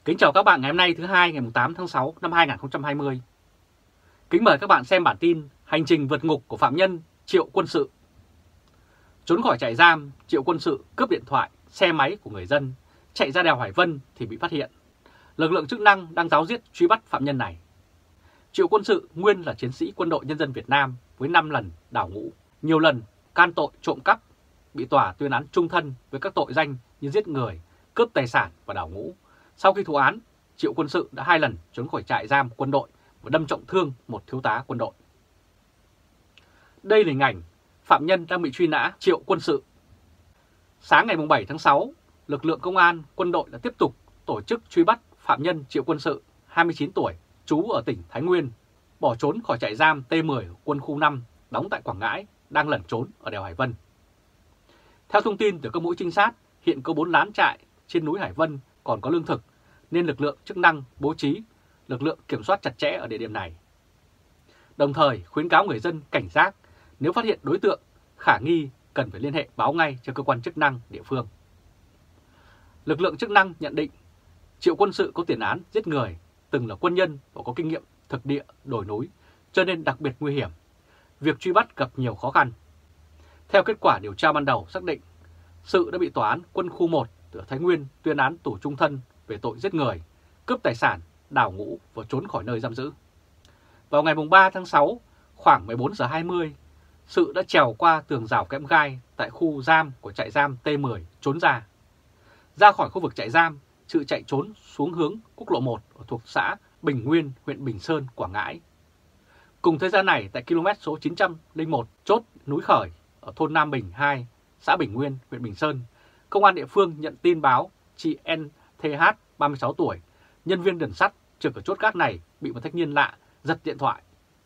Kính chào các bạn ngày hôm nay thứ Hai ngày 8 tháng 6 năm 2020. Kính mời các bạn xem bản tin Hành trình vượt ngục của phạm nhân Triệu Quân Sự. Trốn khỏi trại giam, Triệu Quân Sự cướp điện thoại, xe máy của người dân, chạy ra đèo Hải Vân thì bị phát hiện. Lực lượng chức năng đang ráo riết truy bắt phạm nhân này. Triệu Quân Sự nguyên là chiến sĩ Quân đội Nhân dân Việt Nam với 5 lần đào ngũ, nhiều lần can tội trộm cắp, bị tòa tuyên án chung thân với các tội danh như giết người, cướp tài sản và đào ngũ. Sau khi thụ án, Triệu Quân Sự đã 2 lần trốn khỏi trại giam quân đội và đâm trọng thương một thiếu tá quân đội. Đây là hình ảnh phạm nhân đang bị truy nã Triệu Quân Sự. Sáng ngày 7 tháng 6, lực lượng công an, quân đội đã tiếp tục tổ chức truy bắt phạm nhân Triệu Quân Sự, 29 tuổi, trú ở tỉnh Thái Nguyên, bỏ trốn khỏi trại giam T10 quân khu 5, đóng tại Quảng Ngãi, đang lẩn trốn ở đèo Hải Vân. Theo thông tin từ các mũi trinh sát, hiện có 4 lán trại trên núi Hải Vân còn có lương thực, nên lực lượng chức năng bố trí lực lượng kiểm soát chặt chẽ ở địa điểm này. Đồng thời khuyến cáo người dân cảnh giác, nếu phát hiện đối tượng khả nghi cần phải liên hệ báo ngay cho cơ quan chức năng địa phương. Lực lượng chức năng nhận định Triệu Quân Sự có tiền án giết người, từng là quân nhân và có kinh nghiệm thực địa đồi núi, cho nên đặc biệt nguy hiểm. Việc truy bắt gặp nhiều khó khăn. Theo kết quả điều tra ban đầu xác định, Sự đã bị tòa án quân khu 1 ở Thái Nguyên tuyên án tù chung thân về tội giết người, cướp tài sản, đào ngũ và trốn khỏi nơi giam giữ. Vào ngày 3 tháng 6, khoảng 14 giờ 20, Sự đã trèo qua tường rào kẽm gai tại khu giam của trại giam T10 trốn ra. Ra khỏi khu vực trại giam, Sự chạy trốn xuống hướng quốc lộ 1 thuộc xã Bình Nguyên, huyện Bình Sơn, Quảng Ngãi. Cùng thời gian này, tại km số 901 chốt núi Khởi ở thôn Nam Bình 2, xã Bình Nguyên, huyện Bình Sơn, công an địa phương nhận tin báo chị NTH, 36 tuổi, nhân viên đường sắt trực ở chốt gác này bị một thanh niên lạ giật điện thoại.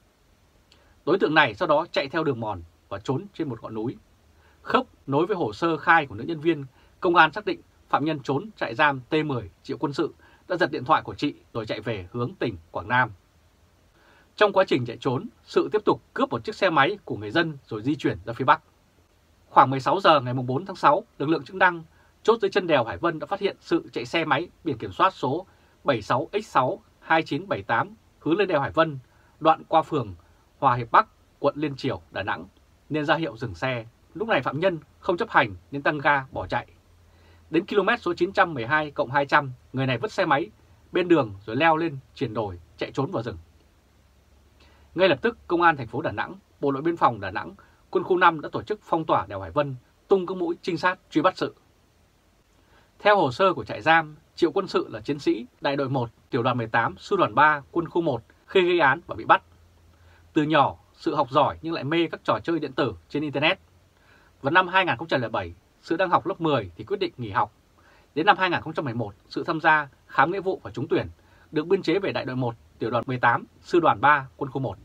Đối tượng này sau đó chạy theo đường mòn và trốn trên một ngọn núi. Khớp nối với hồ sơ khai của nữ nhân viên, công an xác định phạm nhân trốn trại giam T10 Triệu Quân Sự đã giật điện thoại của chị rồi chạy về hướng tỉnh Quảng Nam. Trong quá trình chạy trốn, Sự tiếp tục cướp một chiếc xe máy của người dân rồi di chuyển ra phía Bắc. Khoảng 16 giờ ngày 4 tháng 6, lực lượng chức năng chốt dưới chân đèo Hải Vân đã phát hiện Sự chạy xe máy biển kiểm soát số 76X62978 hướng lên đèo Hải Vân, đoạn qua phường Hòa Hiệp Bắc, quận Liên Chiểu, Đà Nẵng, nên ra hiệu dừng xe. Lúc này phạm nhân không chấp hành nên tăng ga bỏ chạy. Đến km số 912+200, người này vứt xe máy bên đường rồi leo lên chuyển đổi chạy trốn vào rừng. Ngay lập tức, Công an thành phố Đà Nẵng, Bộ đội Biên phòng Đà Nẵng, Quân khu 5 đã tổ chức phong tỏa đèo Hải Vân, tung các mũi trinh sát truy bắt Sự. Theo hồ sơ của trại giam, Triệu Quân Sự là chiến sĩ đại đội 1, tiểu đoàn 18, sư đoàn 3, quân khu 1 khi gây án và bị bắt. Từ nhỏ, Sự học giỏi nhưng lại mê các trò chơi điện tử trên Internet. Vào năm 2007, Sự đang học lớp 10 thì quyết định nghỉ học. Đến năm 2011, Sự tham gia khám nghĩa vụ và trúng tuyển, được biên chế về đại đội 1, tiểu đoàn 18, sư đoàn 3, quân khu 1.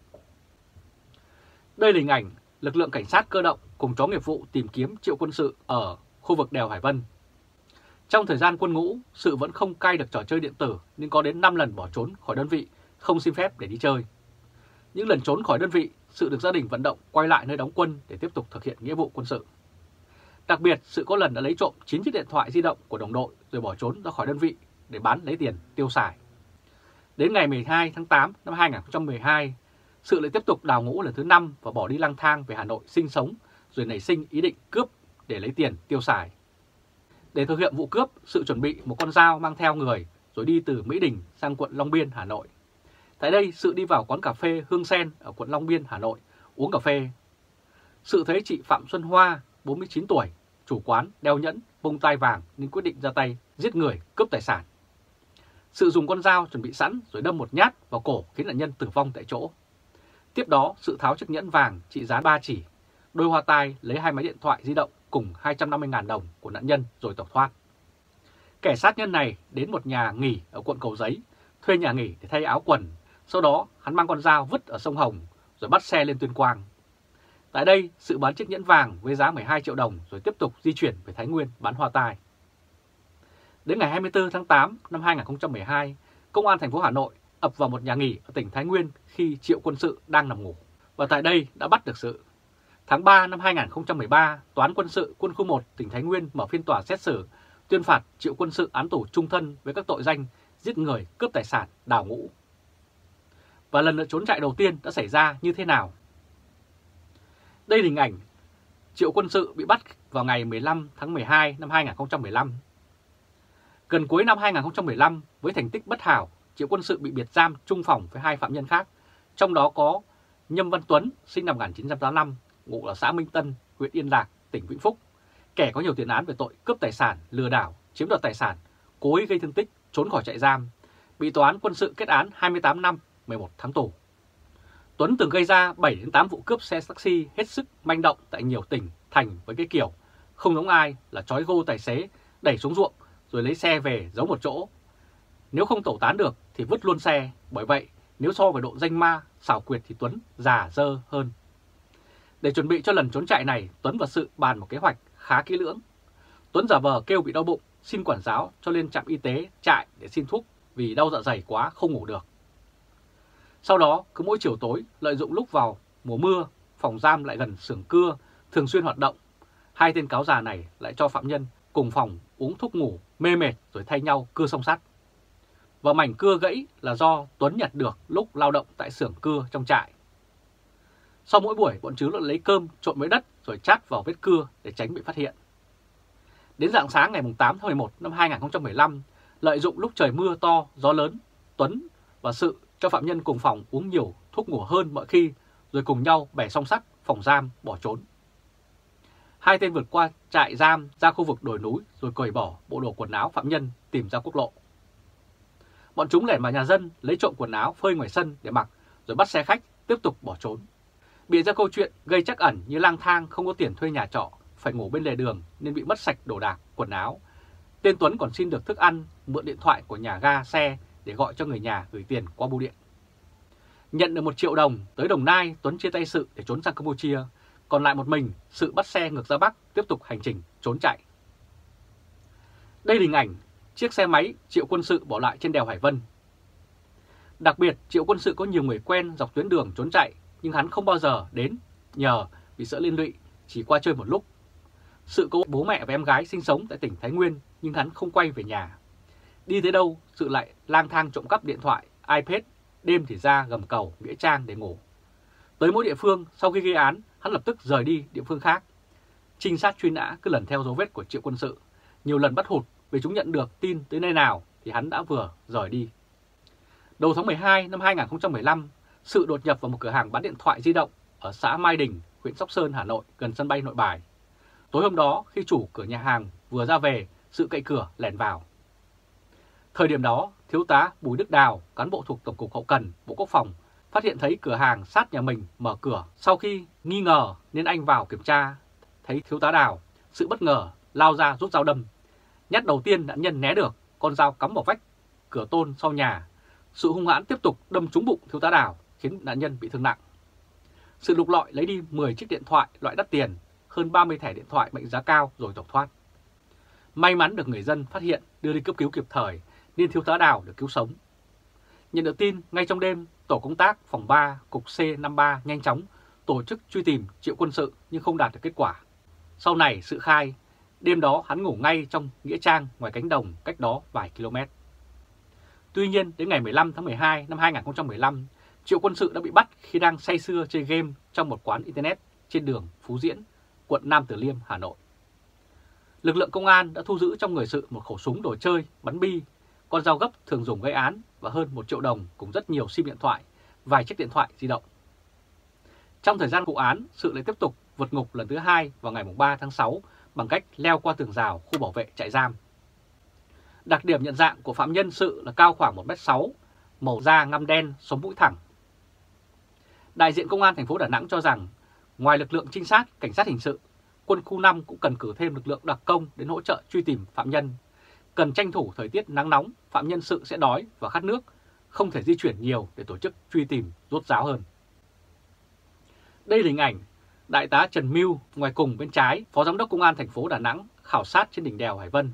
Đây là hình ảnh lực lượng cảnh sát cơ động cùng chó nghiệp vụ tìm kiếm Triệu Quân Sự ở khu vực đèo Hải Vân. Trong thời gian quân ngũ, Sự vẫn không cai được trò chơi điện tử nhưng có đến 5 lần bỏ trốn khỏi đơn vị, không xin phép để đi chơi. Những lần trốn khỏi đơn vị, Sự được gia đình vận động quay lại nơi đóng quân để tiếp tục thực hiện nghĩa vụ quân sự. Đặc biệt, Sự có lần đã lấy trộm 9 chiếc điện thoại di động của đồng đội rồi bỏ trốn ra khỏi đơn vị để bán lấy tiền tiêu xài. Đến ngày 12 tháng 8 năm 2012, Sự lại tiếp tục đào ngũ lần thứ 5 và bỏ đi lang thang về Hà Nội sinh sống rồi nảy sinh ý định cướp để lấy tiền tiêu xài. Để thực hiện vụ cướp, Sự chuẩn bị một con dao mang theo người rồi đi từ Mỹ Đình sang quận Long Biên, Hà Nội. Tại đây, Sự đi vào quán cà phê Hương Sen ở quận Long Biên, Hà Nội uống cà phê. Sự thấy chị Phạm Xuân Hoa, 49 tuổi, chủ quán đeo nhẫn, bông tai vàng nên quyết định ra tay giết người, cướp tài sản. Sự dùng con dao chuẩn bị sẵn rồi đâm một nhát vào cổ khiến nạn nhân tử vong tại chỗ. Tiếp đó, Sự tháo chiếc nhẫn vàng trị giá 3 chỉ, đôi hoa tai, lấy 2 máy điện thoại di động cùng 250.000 đồng của nạn nhân rồi tẩu thoát. Kẻ sát nhân này đến một nhà nghỉ ở quận Cầu Giấy, thuê nhà nghỉ để thay áo quần. Sau đó, hắn mang con dao vứt ở sông Hồng rồi bắt xe lên Tuyên Quang. Tại đây, Sự bán chiếc nhẫn vàng với giá 12 triệu đồng rồi tiếp tục di chuyển về Thái Nguyên bán hoa tai. Đến ngày 24 tháng 8 năm 2012, Công an thành phố Hà Nội ập vào một nhà nghỉ ở tỉnh Thái Nguyên khi Triệu Quân Sự đang nằm ngủ. Và tại đây đã bắt được Sự. Tháng 3 năm 2013, Tòa án Quân sự Quân khu 1 tỉnh Thái Nguyên mở phiên tòa xét xử, tuyên phạt Triệu Quân Sự án tù chung thân với các tội danh giết người, cướp tài sản, đào ngũ. Và lần trốn chạy đầu tiên đã xảy ra như thế nào? Đây là hình ảnh Triệu Quân Sự bị bắt vào ngày 15 tháng 12 năm 2015. Gần cuối năm 2015, với thành tích bất hảo, Triệu Quân Sự bị biệt giam chung phòng với 2 phạm nhân khác, trong đó có Nhâm Văn Tuấn, sinh năm 1985, ngụ ở xã Minh Tân, huyện Yên Lạc, tỉnh Vĩnh Phúc, kẻ có nhiều tiền án về tội cướp tài sản, lừa đảo, chiếm đoạt tài sản, cố ý gây thương tích, trốn khỏi trại giam, bị tòa án quân sự kết án 28 năm, 11 tháng tù. Tuấn từng gây ra 7 đến 8 vụ cướp xe taxi hết sức manh động tại nhiều tỉnh, thành với cái kiểu không giống ai là trói gô tài xế, đẩy xuống ruộng rồi lấy xe về giấu một chỗ. Nếu không tẩu tán được thì vứt luôn xe, bởi vậy nếu so với độ danh ma, xảo quyệt thì Tuấn già dơ hơn. Để chuẩn bị cho lần trốn chạy này, Tuấn và Sự bàn một kế hoạch khá kỹ lưỡng. Tuấn giả vờ kêu bị đau bụng, xin quản giáo cho lên trạm y tế trại để xin thuốc vì đau dạ dày quá không ngủ được. Sau đó, cứ mỗi chiều tối, lợi dụng lúc vào mùa mưa, phòng giam lại gần xưởng cưa, thường xuyên hoạt động. 2 tên cáo già này lại cho phạm nhân cùng phòng uống thuốc ngủ, mê mệt rồi thay nhau cưa song sắt. Và mảnh cưa gãy là do Tuấn nhặt được lúc lao động tại xưởng cưa trong trại. Sau mỗi buổi, bọn chúng lại lấy cơm trộn với đất rồi chát vào vết cưa để tránh bị phát hiện. Đến rạng sáng ngày 8 tháng 11 năm 2015, lợi dụng lúc trời mưa to, gió lớn, Tuấn và Sự cho phạm nhân cùng phòng uống nhiều thuốc ngủ hơn mọi khi rồi cùng nhau bẻ song sắt phòng giam bỏ trốn. 2 tên vượt qua trại giam ra khu vực đồi núi rồi cởi bỏ bộ đồ quần áo phạm nhân tìm ra quốc lộ. Bọn chúng lẻn vào nhà dân lấy trộm quần áo phơi ngoài sân để mặc rồi bắt xe khách tiếp tục bỏ trốn. Bịa ra câu chuyện gây trắc ẩn như lang thang không có tiền thuê nhà trọ, phải ngủ bên lề đường nên bị mất sạch đồ đạc, quần áo. Tên Tuấn còn xin được thức ăn, mượn điện thoại của nhà ga xe để gọi cho người nhà gửi tiền qua bưu điện. Nhận được 1 triệu đồng, tới Đồng Nai, Tuấn chia tay Sự để trốn sang Campuchia, còn lại một mình, Sự bắt xe ngược ra Bắc tiếp tục hành trình trốn chạy. Đây là hình ảnh chiếc xe máy Triệu Quân Sự bỏ lại trên đèo Hải Vân. Đặc biệt, Triệu Quân Sự có nhiều người quen dọc tuyến đường trốn chạy, nhưng hắn không bao giờ đến nhờ vì sợ liên lụy, chỉ qua chơi một lúc. Sự có bố mẹ và em gái sinh sống tại tỉnh Thái Nguyên, nhưng hắn không quay về nhà. Đi tới đâu, Sự lại lang thang trộm cắp điện thoại, iPad, đêm thì ra Gầm Cầu, Nghĩa Trang để ngủ. Tới mỗi địa phương, sau khi gây án, hắn lập tức rời đi địa phương khác. Trinh sát truy nã cứ lần theo dấu vết của Triệu Quân Sự, nhiều lần bắt hụt vì chúng nhận được tin tới nơi nào thì hắn đã vừa rời đi. Đầu tháng 12 năm 2015, Sự đột nhập vào một cửa hàng bán điện thoại di động ở xã Mai Đình, huyện Sóc Sơn, Hà Nội, gần sân bay Nội Bài. Tối hôm đó, khi chủ cửa nhà hàng vừa ra về, Sự cậy cửa lẻn vào. Thời điểm đó, Thiếu tá Bùi Đức Đào, cán bộ thuộc Tổng cục Hậu cần, Bộ Quốc phòng, phát hiện thấy cửa hàng sát nhà mình mở cửa. Sau khi nghi ngờ nên anh vào kiểm tra, thấy Thiếu tá Đào, Sự bất ngờ lao ra rút dao đâm. Nhát đầu tiên nạn nhân né được, con dao cắm vào vách cửa tôn sau nhà. Sự hung hãn tiếp tục đâm trúng bụng Thiếu tá Đào, khiến nạn nhân bị thương nặng. Sự lục lọi lấy đi 10 chiếc điện thoại loại đắt tiền, hơn 30 thẻ điện thoại mệnh giá cao rồi tẩu thoát. May mắn được người dân phát hiện đưa đi cấp cứu kịp thời nên Thiếu tá Đào được cứu sống. Nhận được tin, ngay trong đêm, tổ công tác phòng 3, cục C53 nhanh chóng tổ chức truy tìm Triệu Quân Sự nhưng không đạt được kết quả. Sau này Sự khai, đêm đó hắn ngủ ngay trong nghĩa trang ngoài cánh đồng cách đó vài km. Tuy nhiên, đến ngày 15 tháng 12 năm 2015, Triệu Quân Sự đã bị bắt khi đang say sưa chơi game trong một quán Internet trên đường Phú Diễn, quận Nam Từ Liêm, Hà Nội. Lực lượng công an đã thu giữ trong người Sự một khẩu súng đồ chơi, bắn bi, con dao gấp thường dùng gây án và hơn 1 triệu đồng cùng rất nhiều sim điện thoại, vài chiếc điện thoại di động. Trong thời gian vụ án, Sự lại tiếp tục vượt ngục lần thứ 2 vào ngày 3 tháng 6 bằng cách leo qua tường rào khu bảo vệ trại giam. Đặc điểm nhận dạng của phạm nhân Sự là cao khoảng 1m6, màu da ngăm đen, sống mũi thẳng. Đại diện Công an thành phố Đà Nẵng cho rằng, ngoài lực lượng trinh sát, cảnh sát hình sự, quân khu 5 cũng cần cử thêm lực lượng đặc công đến hỗ trợ truy tìm phạm nhân. Cần tranh thủ thời tiết nắng nóng, phạm nhân Sự sẽ đói và khát nước, không thể di chuyển nhiều để tổ chức truy tìm rốt ráo hơn. Đây là hình ảnh Đại tá Trần Mưu ngoài cùng bên trái, Phó Giám đốc Công an thành phố Đà Nẵng khảo sát trên đỉnh đèo Hải Vân.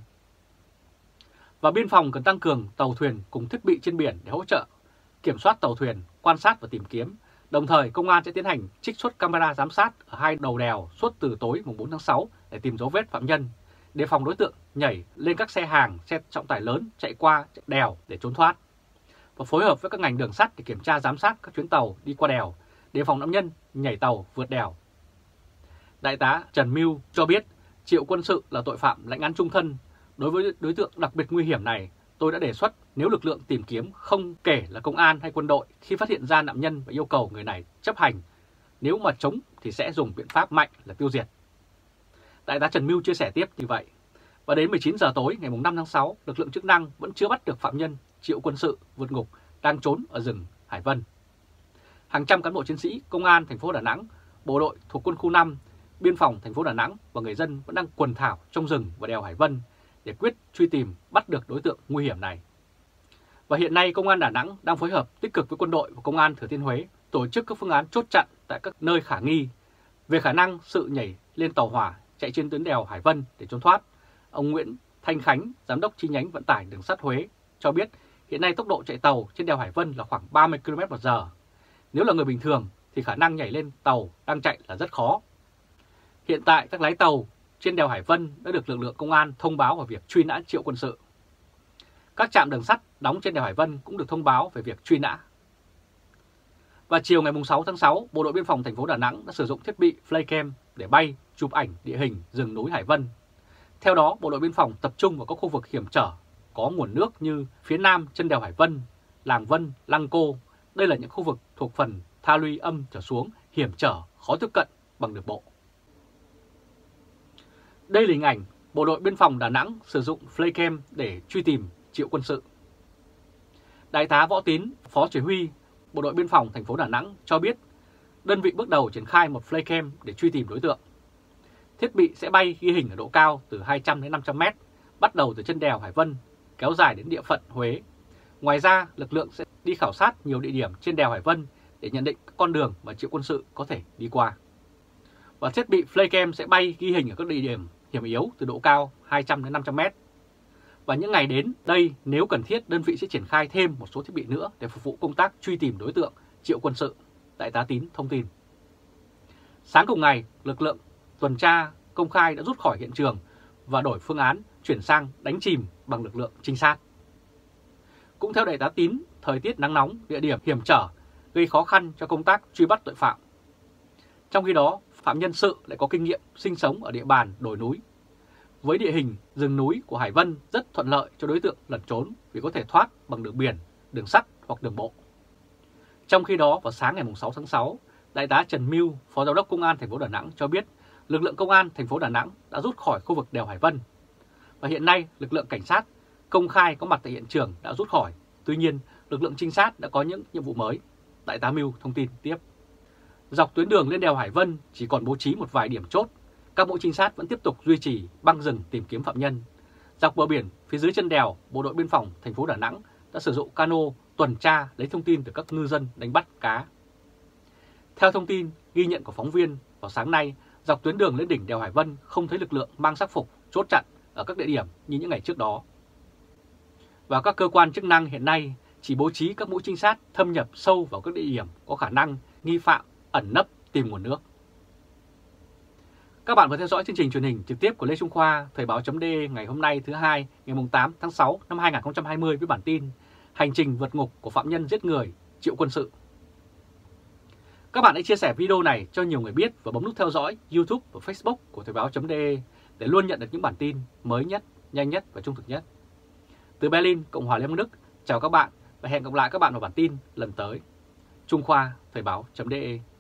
Và biên phòng cần tăng cường tàu thuyền cùng thiết bị trên biển để hỗ trợ kiểm soát tàu thuyền, quan sát và tìm kiếm. Đồng thời, công an sẽ tiến hành trích xuất camera giám sát ở 2 đầu đèo suốt từ tối mùng 4 tháng 6 để tìm dấu vết phạm nhân. đề phòng đối tượng nhảy lên các xe hàng, xe trọng tải lớn chạy qua đèo để trốn thoát, và phối hợp với các ngành đường sắt để kiểm tra giám sát các chuyến tàu đi qua đèo, đề phòng nạn nhân nhảy tàu vượt đèo. Đại tá Trần Mưu cho biết Triệu Quân Sự là tội phạm lãnh án chung thân. Đối với đối tượng đặc biệt nguy hiểm này, tôi đã đề xuất nếu lực lượng tìm kiếm không kể là công an hay quân đội khi phát hiện ra nạn nhân và yêu cầu người này chấp hành, nếu mà chống thì sẽ dùng biện pháp mạnh là tiêu diệt. Đại tá Trần Mưu chia sẻ tiếp như vậy. Và đến 19 giờ tối ngày 5 tháng 6, lực lượng chức năng vẫn chưa bắt được phạm nhân Triệu Quân Sự vượt ngục đang trốn ở rừng Hải Vân. Hàng trăm cán bộ chiến sĩ công an thành phố Đà Nẵng, bộ đội thuộc quân khu 5, biên phòng thành phố Đà Nẵng và người dân vẫn đang quần thảo trong rừng và đèo Hải Vân để quyết truy tìm bắt được đối tượng nguy hiểm này. Và hiện nay Công an Đà Nẵng đang phối hợp tích cực với quân đội và Công an Thừa Thiên Huế tổ chức các phương án chốt chặn tại các nơi khả nghi. Về khả năng Sự nhảy lên tàu hỏa chạy trên tuyến đèo Hải Vân để trốn thoát, ông Nguyễn Thanh Khánh, giám đốc chi nhánh vận tải đường sắt Huế cho biết hiện nay tốc độ chạy tàu trên đèo Hải Vân là khoảng 30 km/h. Nếu là người bình thường thì khả năng nhảy lên tàu đang chạy là rất khó. Hiện tại các lái tàu trên đèo Hải Vân đã được lực lượng công an thông báo về việc truy nã Triệu Quân Sự. Các trạm đường sắt đóng trên đèo Hải Vân cũng được thông báo về việc truy nã. Và chiều ngày 6 tháng 6, Bộ đội Biên phòng thành phố Đà Nẵng đã sử dụng thiết bị Flycam để bay, chụp ảnh địa hình rừng núi Hải Vân. Theo đó, Bộ đội Biên phòng tập trung vào các khu vực hiểm trở, có nguồn nước như phía nam chân đèo Hải Vân, Làng Vân, Lăng Cô. Đây là những khu vực thuộc phần Tha Luy Âm trở xuống, hiểm trở, khó tiếp cận bằng đường bộ. Đây là hình ảnh Bộ đội Biên phòng Đà Nẵng sử dụng Flycam để truy tìm Triệu Quân Sự. Đại tá Võ Tín, Phó Chỉ huy Bộ đội Biên phòng thành phố Đà Nẵng cho biết đơn vị bước đầu triển khai một Flycam để truy tìm đối tượng. Thiết bị sẽ bay ghi hình ở độ cao từ 200 đến 500 mét, bắt đầu từ chân đèo Hải Vân, kéo dài đến địa phận Huế. Ngoài ra, lực lượng sẽ đi khảo sát nhiều địa điểm trên đèo Hải Vân để nhận định các con đường mà Triệu Quân Sự có thể đi qua. Và thiết bị Flycam sẽ bay ghi hình ở các địa điểm hiểm yếu từ độ cao 200 đến 500 mét. Và những ngày đến đây, nếu cần thiết, đơn vị sẽ triển khai thêm một số thiết bị nữa để phục vụ công tác truy tìm đối tượng Triệu Quân Sự, Đại tá Tín thông tin. Sáng cùng ngày, lực lượng tuần tra công khai đã rút khỏi hiện trường và đổi phương án chuyển sang đánh chìm bằng lực lượng trinh sát. Cũng theo Đại tá Tín, thời tiết nắng nóng, địa điểm hiểm trở gây khó khăn cho công tác truy bắt tội phạm. Trong khi đó, phạm nhân Sự lại có kinh nghiệm sinh sống ở địa bàn đồi núi. Với địa hình rừng núi của Hải Vân rất thuận lợi cho đối tượng lẩn trốn vì có thể thoát bằng đường biển, đường sắt hoặc đường bộ. Trong khi đó, vào sáng ngày 6 tháng 6, Đại tá Trần Mưu, Phó Giám đốc Công an thành phố Đà Nẵng cho biết lực lượng Công an thành phố Đà Nẵng đã rút khỏi khu vực đèo Hải Vân. Và hiện nay, lực lượng cảnh sát công khai có mặt tại hiện trường đã rút khỏi. Tuy nhiên, lực lượng trinh sát đã có những nhiệm vụ mới. Đại tá Mưu thông tin tiếp. Dọc tuyến đường lên đèo Hải Vân chỉ còn bố trí một vài điểm chốt. Các mũi trinh sát vẫn tiếp tục duy trì băng rừng tìm kiếm phạm nhân. Dọc bờ biển phía dưới chân đèo, Bộ đội Biên phòng thành phố Đà Nẵng đã sử dụng cano tuần tra lấy thông tin từ các ngư dân đánh bắt cá. Theo thông tin ghi nhận của phóng viên, vào sáng nay, dọc tuyến đường lên đỉnh đèo Hải Vân không thấy lực lượng mang sắc phục chốt chặn ở các địa điểm như những ngày trước đó. Và các cơ quan chức năng hiện nay chỉ bố trí các mũi trinh sát thâm nhập sâu vào các địa điểm có khả năng nghi phạm ẩn nấp tìm nguồn nước. Các bạn vừa theo dõi chương trình truyền hình trực tiếp của Lê Trung Khoa, Thời báo.de ngày hôm nay thứ Hai, ngày 8 tháng 6 năm 2020 với bản tin Hành trình vượt ngục của phạm nhân giết người Triệu Quân Sự. Các bạn hãy chia sẻ video này cho nhiều người biết và bấm nút theo dõi YouTube và Facebook của Thời báo.de để luôn nhận được những bản tin mới nhất, nhanh nhất và trung thực nhất. Từ Berlin, Cộng hòa Liên bang Đức, chào các bạn và hẹn gặp lại các bạn vào bản tin lần tới. Trung Khoa, Thời báo.de